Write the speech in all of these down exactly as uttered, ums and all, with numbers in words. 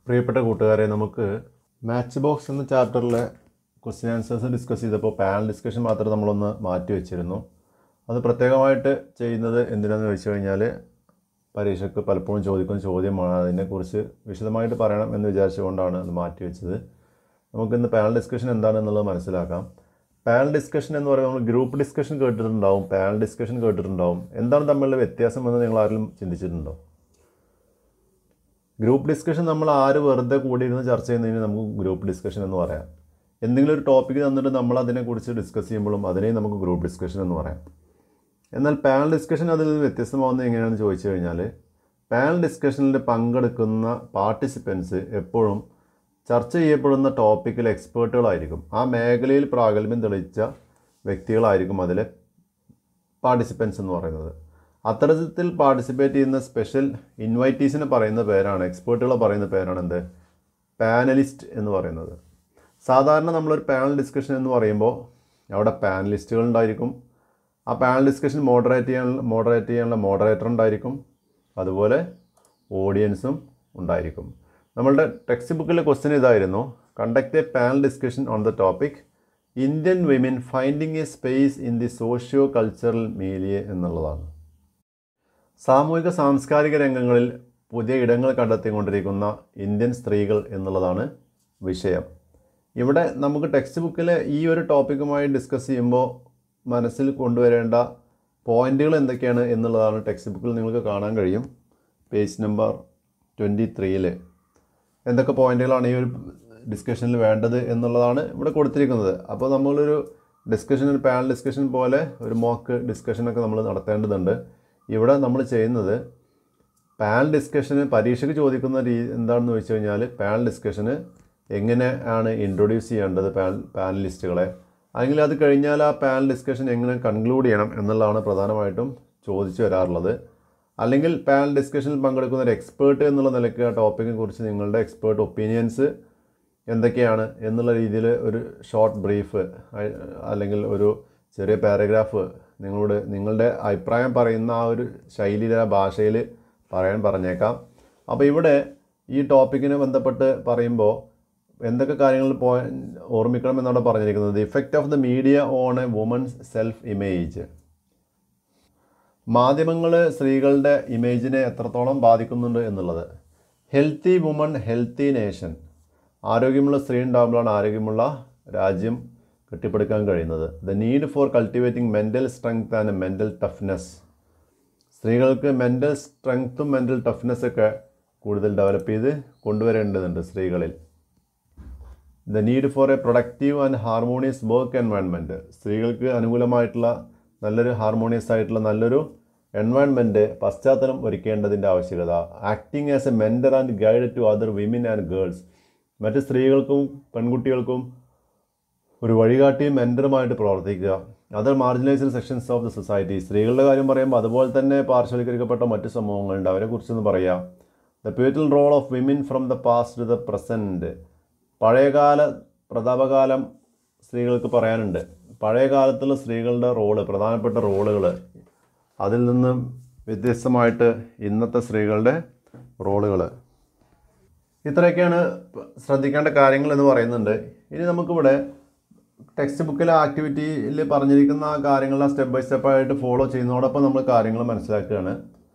പ്രിയപ്പെട്ട കൂട്ടുകാരെ, നമുക്ക് മാച്ച് ബോക്സ് എന്ന ചാപ്റ്ററിലെ ക്വസ്റ്റ്യൻ ആൻസേഴ്സ് ഡിസ്കസ് ചെയ്തപ്പോൾ പാനൽ ഡിസ്കഷൻ മാത്രം നമ്മളൊന്ന് മാറ്റി വെച്ചിരുന്നു. അത് പ്രത്യേകമായിട്ട് ചെയ്യുന്നത് എന്തിനാണെന്ന് ചോദിച്ചു കഴിഞ്ഞാൽ, പരീക്ഷയ്ക്ക് പലപ്പോഴും ചോദിക്കുന്ന ചോദ്യമാണ്. അതിനെക്കുറിച്ച് വിശദമായിട്ട് പറയണം എന്ന് വിചാരിച്ചുകൊണ്ടാണ് അത് മാറ്റി വെച്ചത്. നമുക്കിന്ന് പാനൽ ഡിസ്കഷൻ എന്താണെന്നുള്ളത് മനസ്സിലാക്കാം. പാനൽ ഡിസ്കഷൻ എന്ന് പറയുമ്പോൾ നമ്മൾ ഗ്രൂപ്പ് ഡിസ്കഷൻ കേട്ടിട്ടുണ്ടാവും, പാനൽ ഡിസ്കഷൻ കേട്ടിട്ടുണ്ടാവും. എന്താണ് തമ്മിലുള്ള വ്യത്യാസം എന്ന് നിങ്ങൾ ആരെങ്കിലും ചിന്തിച്ചിട്ടുണ്ടോ? ഗ്രൂപ്പ് ഡിസ്കഷൻ നമ്മൾ ആര് വെറുതെ കൂടിയിരുന്ന് ചർച്ച ചെയ്യുന്നതിന് നമുക്ക് ഗ്രൂപ്പ് ഡിസ്കഷൻ എന്ന് പറയാം. എന്തെങ്കിലും ഒരു ടോപ്പിക്ക് തന്നിട്ട് നമ്മൾ അതിനെക്കുറിച്ച് ഡിസ്കസ് ചെയ്യുമ്പോഴും അതിനെയും നമുക്ക് ഗ്രൂപ്പ് ഡിസ്കഷൻ എന്ന് പറയാം. എന്നാൽ പാനൽ ഡിസ്കഷൻ അതിൽ നിന്ന് വ്യത്യസ്തമാവുന്നത് എങ്ങനെയാണെന്ന് ചോദിച്ചു കഴിഞ്ഞാൽ, പാനൽ ഡിസ്കഷനിൽ പങ്കെടുക്കുന്ന പാർട്ടിസിപ്പൻസ് എപ്പോഴും ചർച്ച ചെയ്യപ്പെടുന്ന ടോപ്പിക്കിൽ എക്സ്പേർട്ടുകളായിരിക്കും. ആ മേഖലയിൽ പ്രാഗൽഭ്യം തെളിയിച്ച വ്യക്തികളായിരിക്കും അതിലെ പാർട്ടിസിപ്പൻസ് എന്ന് പറയുന്നത്. അത്തരത്തിൽ പാർട്ടിസിപ്പേറ്റ് ചെയ്യുന്ന സ്പെഷ്യൽ ഇൻവൈറ്റീസിനെ പറയുന്ന പേരാണ്, എക്സ്പേർട്ടുകളെ പറയുന്ന പേരാണ് എന്ത്, പാനലിസ്റ്റ് എന്ന് പറയുന്നത്. സാധാരണ നമ്മളൊരു പാനൽ ഡിസ്കഷൻ എന്ന് പറയുമ്പോൾ അവിടെ പാനലിസ്റ്റുകൾ ഉണ്ടായിരിക്കും. ആ പാനൽ ഡിസ്കഷൻ മോഡറേറ്റ് ചെയ്യാൻ മോഡറേറ്റ് ചെയ്യാനുള്ള മോഡറേറ്റർ ഉണ്ടായിരിക്കും. അതുപോലെ ഓഡിയൻസും ഉണ്ടായിരിക്കും. നമ്മളുടെ ടെക്സ്റ്റ് ബുക്കിലെ ക്വസ്റ്റ്യൻ ഇതായിരുന്നു, conduct a panel discussion on the topic Indian women finding a space in the socio cultural media എന്നുള്ളതാണ്. സാമൂഹിക സാംസ്കാരിക രംഗങ്ങളിൽ പുതിയ ഇടങ്ങൾ കണ്ടെത്തിക്കൊണ്ടിരിക്കുന്ന ഇന്ത്യൻ സ്ത്രീകൾ എന്നുള്ളതാണ് വിഷയം. ഇവിടെ നമുക്ക് ടെക്സ്റ്റ് ബുക്കിലെ ഈ ഒരു ടോപ്പിക്കുമായി ഡിസ്കസ് ചെയ്യുമ്പോൾ മനസ്സിൽ കൊണ്ടുവരേണ്ട പോയിന്റുകൾ എന്തൊക്കെയാണ് എന്നുള്ളതാണ് ടെക്സ്റ്റ് ബുക്കിൽ നിങ്ങൾക്ക് കാണാൻ കഴിയും. പേജ് നമ്പർ ട്വൻറ്റി ത്രീയിൽ എന്തൊക്കെ പോയിന്റുകളാണ് ഈ ഒരു ഡിസ്കഷനിൽ വേണ്ടത് എന്നുള്ളതാണ് ഇവിടെ കൊടുത്തിരിക്കുന്നത്. അപ്പോൾ നമ്മളൊരു ഡിസ്കഷൻ, ഒരു പാനൽ ഡിസ്കഷൻ പോലെ ഒരു മോക്ക് ഡിസ്കഷനൊക്കെ നമ്മൾ നടത്തേണ്ടതുണ്ട്. ഇവിടെ നമ്മൾ ചെയ്യുന്നത് പാനൽ ഡിസ്കഷന് പരീക്ഷയ്ക്ക് ചോദിക്കുന്ന രീതി എന്താണെന്ന് ചോദിച്ചു കഴിഞ്ഞാൽ, പാനൽ ഡിസ്കഷന് എങ്ങനെയാണ് ഇൻട്രൊഡ്യൂസ് ചെയ്യേണ്ടത് പാനൽ പാനലിസ്റ്റുകളെ, അല്ലെങ്കിൽ അത് കഴിഞ്ഞാൽ ആ പാനൽ ഡിസ്കഷൻ എങ്ങനെ കൺക്ലൂഡ് ചെയ്യണം എന്നുള്ളതാണ് പ്രധാനമായിട്ടും ചോദിച്ചു വരാറുള്ളത്. അല്ലെങ്കിൽ പാനൽ ഡിസ്കഷനിൽ പങ്കെടുക്കുന്ന ഒരു എക്സ്പേർട്ട് എന്നുള്ള നിലയ്ക്ക് ആ ടോപ്പിക്കിനെ കുറിച്ച് നിങ്ങളുടെ എക്സ്പേർട്ട് ഒപ്പീനിയൻസ് എന്തൊക്കെയാണ് എന്നുള്ള രീതിയിൽ ഒരു ഷോർട്ട് ബ്രീഫ് അല്ലെങ്കിൽ ഒരു ചെറിയ പാരഗ്രാഫ് നിങ്ങളോട് നിങ്ങളുടെ അഭിപ്രായം പറയുന്ന ആ ഒരു ശൈലിയിലെ ഭാഷയിൽ പറയാൻ പറഞ്ഞേക്കാം. അപ്പോൾ ഇവിടെ ഈ ടോപ്പിക്കിനെ ബന്ധപ്പെട്ട് പറയുമ്പോൾ എന്തൊക്കെ കാര്യങ്ങൾ പോ ഓർമ്മിക്കണം എന്നാണ് പറഞ്ഞിരിക്കുന്നത്. The effect of the media on a woman's self image. മാധ്യമങ്ങൾ സ്ത്രീകളുടെ ഇമേജിനെ എത്രത്തോളം ബാധിക്കുന്നുണ്ട് എന്നുള്ളത്. Healthy woman healthy nation. ആരോഗ്യമുള്ള സ്ത്രീ ഉണ്ടാകുമ്പോഴാണ് ആരോഗ്യമുള്ള രാജ്യം കെട്ടിപ്പടുക്കാൻ കഴിയുന്നത്. The need for cultivating mental strength and mental toughness. സ്ത്രീകൾക്ക് മെൻ്റൽ സ്ട്രെങ്ത്തും മെൻ്റൽ ടഫ്നെസ്സൊക്കെ കൂടുതൽ ഡെവലപ്പ് ചെയ്ത് കൊണ്ടുവരേണ്ടതുണ്ട് സ്ത്രീകളിൽ. The need for a productive and harmonious work environment. സ്ത്രീകൾക്ക് അനുകൂലമായിട്ടുള്ള നല്ലൊരു ഹാർമോണിയസ് ആയിട്ടുള്ള നല്ലൊരു എൻവയൺമെൻറ്റ് പശ്ചാത്തലം ഒരുക്കേണ്ടതിൻ്റെ ആവശ്യകത. Acting as a mentor and guide to other women and girls. മറ്റ് സ്ത്രീകൾക്കും പെൺകുട്ടികൾക്കും ഒരു വഴികാട്ടിയും മെൻറ്ററുമായിട്ട് പ്രവർത്തിക്കുക. Other marginalised sections of the society. സ്ത്രീകളുടെ കാര്യം പറയുമ്പോൾ അതുപോലെ തന്നെ പാർശ്വവൽക്കരിക്കപ്പെട്ട മറ്റ് സമൂഹങ്ങളുണ്ട്, അവരെക്കുറിച്ചൊന്ന് പറയാം. The pivotal role of women from the past to the present. പഴയകാല പ്രതാപകാലം സ്ത്രീകൾക്ക് പറയാനുണ്ട്. പഴയ കാലത്തുള്ള സ്ത്രീകളുടെ റോള്, പ്രധാനപ്പെട്ട റോളുകൾ, അതിൽ നിന്നും വ്യത്യസ്തമായിട്ട് ഇന്നത്തെ സ്ത്രീകളുടെ റോളുകൾ. ഇത്രയൊക്കെയാണ് ശ്രദ്ധിക്കേണ്ട കാര്യങ്ങൾ എന്ന് പറയുന്നുണ്ട്. ഇനി നമുക്കിവിടെ ടെക്സ്റ്റ് ബുക്കിലെ ആക്ടിവിറ്റിയിൽ പറഞ്ഞിരിക്കുന്ന ആ കാര്യങ്ങളെ സ്റ്റെപ്പ് ബൈ സ്റ്റെപ്പായിട്ട് ഫോളോ ചെയ്യുന്നതോടൊപ്പം നമ്മൾ കാര്യങ്ങൾ മനസ്സിലാക്കുകയാണ്.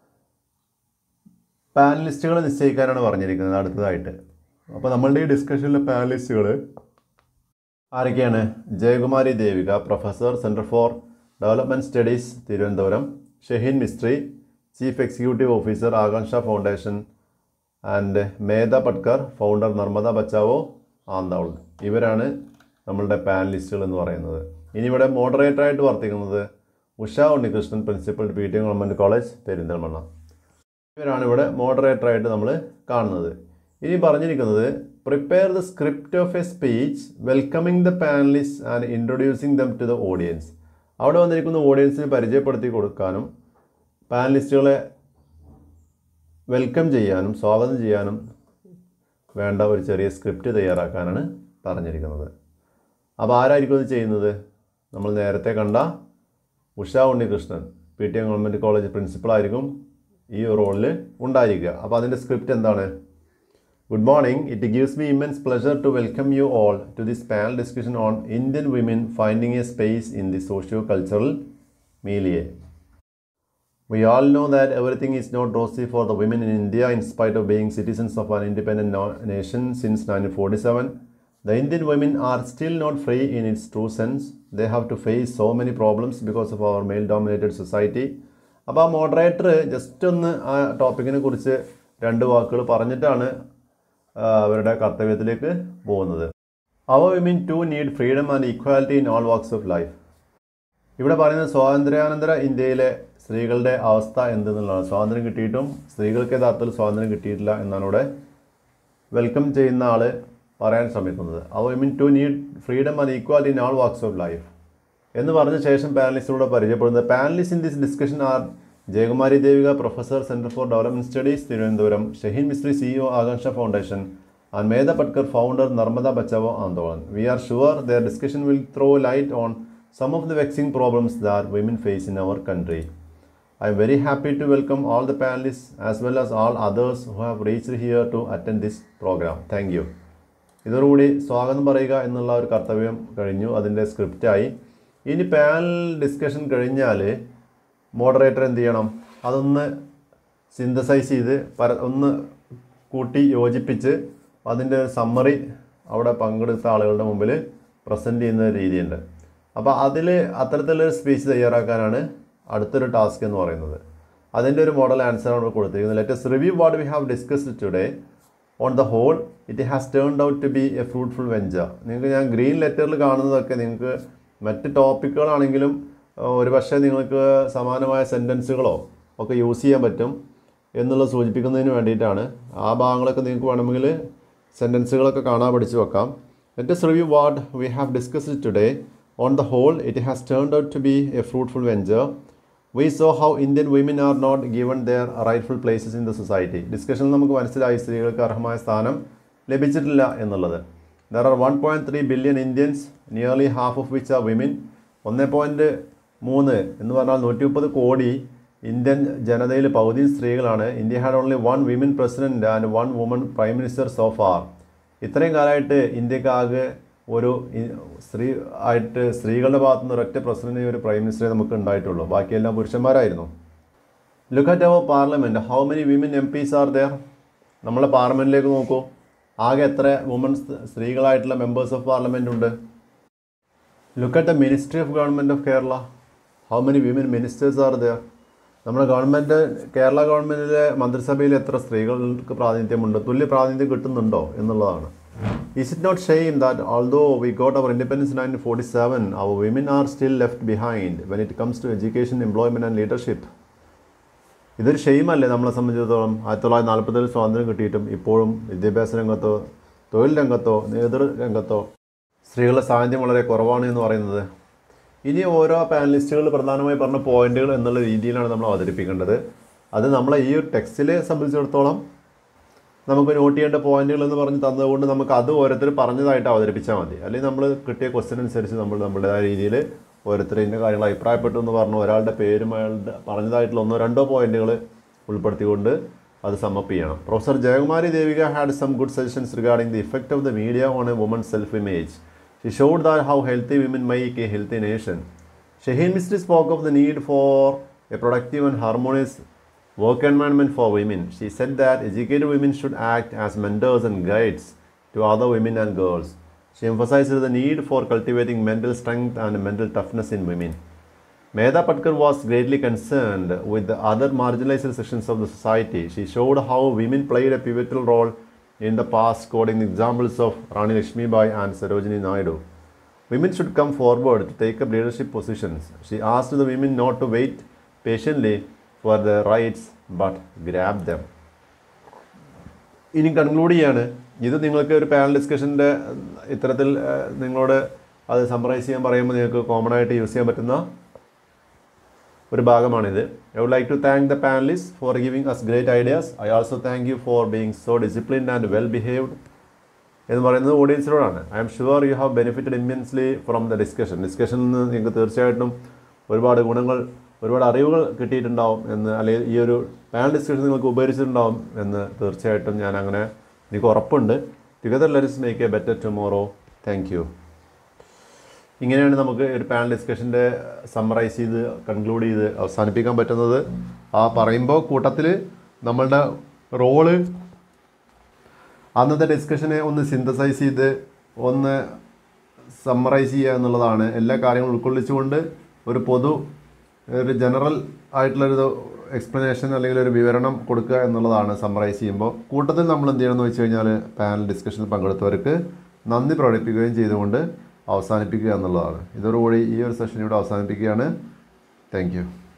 പാനലിസ്റ്റുകൾ നിശ്ചയിക്കാനാണ് പറഞ്ഞിരിക്കുന്നത് അടുത്തതായിട്ട്. അപ്പോൾ നമ്മളുടെ ഈ ഡിസ്കഷനിലെ പാനലിസ്റ്റുകൾ ആരൊക്കെയാണ്? Jayakumari Devika, professor, Centre for Development Studies, Thiruvananthapuram. Shaheen Mistri, chief executive officer, Akanksha Foundation. And Medha Patkar, founder, Narmada Bachao, Andolan. ഇവരാണ് നമ്മളുടെ പാനലിസ്റ്റുകൾ എന്ന് പറയുന്നത്. ഇനി ഇവിടെ മോഡറേറ്ററായിട്ട് വർത്തിക്കുന്നത് Usha Unnikrishnan, principal, P T Government College, Perinthalmanna. ഇവരാണ് ഇവിടെ മോഡറേറ്ററായിട്ട് നമ്മൾ കാണുന്നത്. ഇനി പറഞ്ഞിരിക്കുന്നത് prepare the script of a speech welcoming the panelist and introducing them to the audience. അവിടെ വന്നിരിക്കുന്ന ഓഡിയൻസിനെ പരിചയപ്പെടുത്തി കൊടുക്കാനും പാനലിസ്റ്റുകളെ വെൽക്കം ചെയ്യാനും സ്വാഗതം ചെയ്യാനും വേണ്ട ഒരു ചെറിയ സ്ക്രിപ്റ്റ് തയ്യാറാക്കാനാണ് പറഞ്ഞിരിക്കുന്നത്. അപ്പോൾ ആരായിരിക്കും ഇത് ചെയ്യുന്നത്? നമ്മൾ നേരത്തെ കണ്ട Usha Unnikrishnan, P T M Government College പ്രിൻസിപ്പളായിരിക്കും ഈ റോളിൽ ഉണ്ടായിരിക്കുക. അപ്പോൾ അതിൻ്റെ സ്ക്രിപ്റ്റ് എന്താണ്? Good morning. It gives me immense pleasure to welcome you all to this panel discussion on Indian women finding a space in the socio-cultural milieu. We all know that everything is not rosy for the women in India in spite of being citizens of an independent no- nation since nineteen forty-seven. The Indian women are still not free in its true sense. They have to face so many problems because of our male-dominated society. അപ്പോൾ ആ moderator just ഒന്ന് ആ ടോപ്പിക്കിനെ കുറിച്ച് രണ്ട് വാക്കുകൾ പറഞ്ഞിട്ടാണ് അവരുടെ കർത്തവ്യത്തിലേക്ക് പോകുന്നത്. അവർ women to need freedom and equality in all walks of life. ഇവിടെ പറയുന്നത് സ്വാതന്ത്ര്യാനന്തര ഇന്ത്യയിലെ സ്ത്രീകളുടെ അവസ്ഥ എന്തെന്നുള്ളതാണ്. സ്വാതന്ത്ര്യം കിട്ടിയിട്ടും സ്ത്രീകൾക്ക് യഥാർത്ഥത്തിൽ സ്വാതന്ത്ര്യം കിട്ടിയിട്ടില്ല എന്നാണ് ഇവിടെ വെൽക്കം ചെയ്യുന്ന ആൾ പറയാൻ ശ്രമിക്കുന്നത്. അവർ women to need freedom and equality in all walks of life എന്ന് പറഞ്ഞ ശേഷം പാനലിസ്റ്റിലൂടെ പരിചയപ്പെടുന്നത്. Panelist in this discussion are Jayakumari Devika, professor, Centre for Development Studies, Thiruvananthapuram; Shaheen Mistri, CEO, Akanksha Foundation; and Medha Patkar, founder, Narmada Bachao Andolan. We are sure their discussion will throw light on some of the vexing problems that women face in our country. I am very happy to welcome all the panelists as well as all others who have reached here to attend this program. Thank you. ഇതോടുകൂടി സ്വാഗതം പറയുക എന്നുള്ള ഒരു കർത്തവ്യം കഴിഞ്ഞു, അതിൻ്റെ സ്ക്രിപ്റ്റായി. ഇനി panel discussion കഴിഞ്ഞാൽ മോഡറേറ്റർ എന്ത് ചെയ്യണം, അതൊന്ന് സിന്തസൈസ് ചെയ്ത് പര ഒന്ന് കൂട്ടി യോജിപ്പിച്ച് അതിൻ്റെ ഒരു സമ്മറി അവിടെ പങ്കെടുത്ത ആളുകളുടെ മുമ്പിൽ പ്രസൻറ്റ് ചെയ്യുന്ന രീതിയുണ്ട്. അപ്പോൾ അതിൽ അത്തരത്തിലൊരു സ്പീച്ച് തയ്യാറാക്കാനാണ് അടുത്തൊരു ടാസ്ക് എന്ന് പറയുന്നത്. അതിൻ്റെ ഒരു മോഡൽ ആൻസറാണ് നമ്മൾ കൊടുത്തിരിക്കുന്നത്. Let's review what we have discussed today. On the whole it has turned out to be a fruitful venture. നിങ്ങൾക്ക് ഞാൻ ഗ്രീൻ ലെറ്ററിൽ കാണുന്നതൊക്കെ നിങ്ങൾക്ക് മറ്റ് ടോപ്പിക്കുകളാണെങ്കിലും ഒരുപക്ഷെ നിങ്ങൾക്ക് സമാനമായ സെൻറ്റൻസുകളോ ഒക്കെ യൂസ് ചെയ്യാൻ പറ്റും എന്നുള്ളത് സൂചിപ്പിക്കുന്നതിന് വേണ്ടിയിട്ടാണ്. ആ ഭാഗങ്ങളൊക്കെ നിങ്ങൾക്ക് വേണമെങ്കിൽ സെൻറ്റൻസുകളൊക്കെ കാണാൻ പഠിച്ചു വെക്കാം. Let's review what we have discussed today. On the whole it has turned out to be a fruitful venture. We saw how Indian women are not given their rightful places in the society. ഡിസ്കഷനിൽ നമുക്ക് മനസ്സിലായി സ്ത്രീകൾക്ക് അർഹമായ സ്ഥാനം ലഭിച്ചിട്ടില്ല എന്നുള്ളത്. There are one point three billion Indians, nearly half of which are women. ഒന്ന് പോയിൻറ്റ് മൂന്ന് എന്ന് പറഞ്ഞാൽ നൂറ്റി മുപ്പത് കോടി ഇന്ത്യൻ ജനതയിൽ പകുതി സ്ത്രീകളാണ്. India had only one women president and one woman prime minister so far. ഇത്രയും കാലമായിട്ട് ഇന്ത്യക്കാകെ ഒരു സ്ത്രീ ആയിട്ട് സ്ത്രീകളുടെ ഭാഗത്തു നിന്ന് ഒരൊറ്റ പ്രസിഡന്റ്, ഒരു പ്രൈം മിനിസ്റ്ററെ നമുക്ക് ഉണ്ടായിട്ടുള്ളൂ. ബാക്കിയെല്ലാം പുരുഷന്മാരായിരുന്നു. Look at our parliament. How many women MPs are there? നമ്മളെ പാർലമെൻറ്റിലേക്ക് നോക്കൂ. ആകെ എത്ര വുമൺ സ്ത്രീകളായിട്ടുള്ള മെമ്പേഴ്സ് ഓഫ് പാർലമെൻറ്റ് ഉണ്ട്? Look at the ministry of government of Kerala. How many women ministers are there? നമ്മുടെ ഗവൺമെൻറ്, കേരള ഗവൺമെൻറ്റിലെ മന്ത്രിസഭയിൽ എത്ര സ്ത്രീകൾക്ക് പ്രാതിനിധ്യമുണ്ട്, തുല്യ പ്രാതിനിധ്യം കിട്ടുന്നുണ്ടോ എന്നുള്ളതാണ്. Is it not shame that although we got our independence nineteen forty seven our women are still left behind when it comes to education, employment and leadership? ഇതൊരു ഷെയിമല്ലേ നമ്മളെ സംബന്ധിച്ചിടത്തോളം? ആയിരത്തി തൊള്ളായിരത്തി നാൽപ്പത്തേഴ് സ്വാതന്ത്ര്യം കിട്ടിയിട്ടും ഇപ്പോഴും വിദ്യാഭ്യാസ രംഗത്തോ തൊഴിൽ രംഗത്തോ നേതൃരംഗത്തോ സ്ത്രീകളുടെ സാന്നിധ്യം വളരെ കുറവാണ് എന്ന് പറയുന്നത്. ഇനി ഓരോ പാനലിസ്റ്റുകൾ പ്രധാനമായി പറഞ്ഞ പോയിന്റുകൾ എന്നുള്ള രീതിയിലാണ് നമ്മൾ അവതരിപ്പിക്കേണ്ടത്. അത് നമ്മളെ ഈ ടെക്സ്റ്റിലെ സംബന്ധിച്ചിടത്തോളം നമുക്ക് നോട്ട് ചെയ്യേണ്ട പോയിന്റുകൾ എന്ന് പറഞ്ഞ് തന്നതുകൊണ്ട് നമുക്ക് അത് ഓരോരുത്തർ പറഞ്ഞതായിട്ട് അവതരിപ്പിച്ചാൽ മതി. അല്ലെങ്കിൽ നമ്മൾ കിട്ടിയ ക്വസ്റ്റ്യൻ അനുസരിച്ച് നമ്മൾ നമ്മുടേതായ രീതിയിൽ ഓരോരുത്തർ ഇന്ന കാര്യങ്ങൾ അഭിപ്രായപ്പെട്ടു എന്ന് പറഞ്ഞു ഒരാളുടെ പേരും അയാളുടെ പറഞ്ഞതായിട്ടുള്ള ഒന്നോ രണ്ടോ പോയിന്റുകൾ ഉൾപ്പെടുത്തിക്കൊണ്ട് അത് സമ്മപ്പ് ചെയ്യണം. Professor Jayakumari Devika had some good suggestions regarding the effect of the media on a woman self image. She showed that how healthy women make a healthy nation. Shaheen Mistry spoke of the need for a productive and harmonious work environment for women. She said that educated women should act as mentors and guides to other women and girls. She emphasized the need for cultivating mental strength and mental toughness in women. Medha Patkar was greatly concerned with the other marginalized sections of the society. She showed how women played a pivotal role in the past, quoting the examples of Rani Lakshmibai and Sarojini Naidu. Women should come forward to take up leadership positions. She asked the women not to wait patiently for their rights but grab them. ഇനി conclude ചെയ്യാണ്. ഇത് നിങ്ങൾക്ക് ഒരു panel ഡിസ്കഷൻ്റെ ഇത്തരത്തിൽ നിങ്ങളോട് അത് summarise ചെയ്യാൻ പറയുമ്പോൾ നിങ്ങൾക്ക് കോമൺ ആയിട്ട് യൂസ് ചെയ്യാൻ പറ്റുന്ന ഒരു ഭാഗമാണിത്. I would like to thank the panelists for giving us great ideas. I also thank you for being so disciplined and well behaved എന്ന് പറയുന്നത് ഓഡിയൻസിനോടാണ്. I'm sure you have benefited immensely from the discussion. ഡിസ്കഷനിൽ നിന്ന് നിങ്ങൾക്ക് തീർച്ചയായിട്ടും ഒരുപാട് ഗുണങ്ങൾ, ഒരുപാട് അറിവുകൾ കിട്ടിയിട്ടുണ്ടാവും എന്ന്, അല്ലെങ്കിൽ ഈ ഒരു പാനൽ ഡിസ്കഷൻ നിങ്ങൾക്ക് ഉപകരിച്ചിട്ടുണ്ടാവും എന്ന് തീർച്ചയായിട്ടും ഞാൻ അങ്ങനെ എനിക്ക് ഉറപ്പുണ്ട്. Together let's make a better tomorrow. Thank you. ഇങ്ങനെയാണ് നമുക്ക് ഒരു പാനൽ ഡിസ്കഷൻ്റെ സമ്മറൈസ് ചെയ്ത് കൺക്ലൂഡ് ചെയ്ത് അവസാനിപ്പിക്കാൻ പറ്റുന്നത്. ആ പറയുമ്പോൾ കൂട്ടത്തിൽ നമ്മളുടെ റോള് അന്നത്തെ ഡിസ്കഷനെ ഒന്ന് സിന്തസൈസ് ചെയ്ത് ഒന്ന് സമ്മറൈസ് ചെയ്യുക എന്നുള്ളതാണ്. എല്ലാ കാര്യങ്ങളും ഉൾക്കൊള്ളിച്ചുകൊണ്ട് ഒരു പൊതു ഒരു ജനറൽ ആയിട്ടുള്ളൊരു എക്സ്പ്ലനേഷൻ അല്ലെങ്കിൽ ഒരു വിവരണം കൊടുക്കുക എന്നുള്ളതാണ് സമ്മറൈസ് ചെയ്യുമ്പോൾ. കൂട്ടത്തിൽ നമ്മൾ എന്ത് ചെയ്യണമെന്ന് വെച്ച് കഴിഞ്ഞാൽ പാനൽ ഡിസ്കഷനിൽ പങ്കെടുത്തവർക്ക് നന്ദി പ്രകടിപ്പിക്കുകയും ചെയ്തുകൊണ്ട് അവസാനിപ്പിക്കുക എന്നുള്ളതാണ്. ഇതോടുകൂടി ഈ ഒരു സെഷൻ ഇവിടെ അവസാനിപ്പിക്കുകയാണ്. Thank U.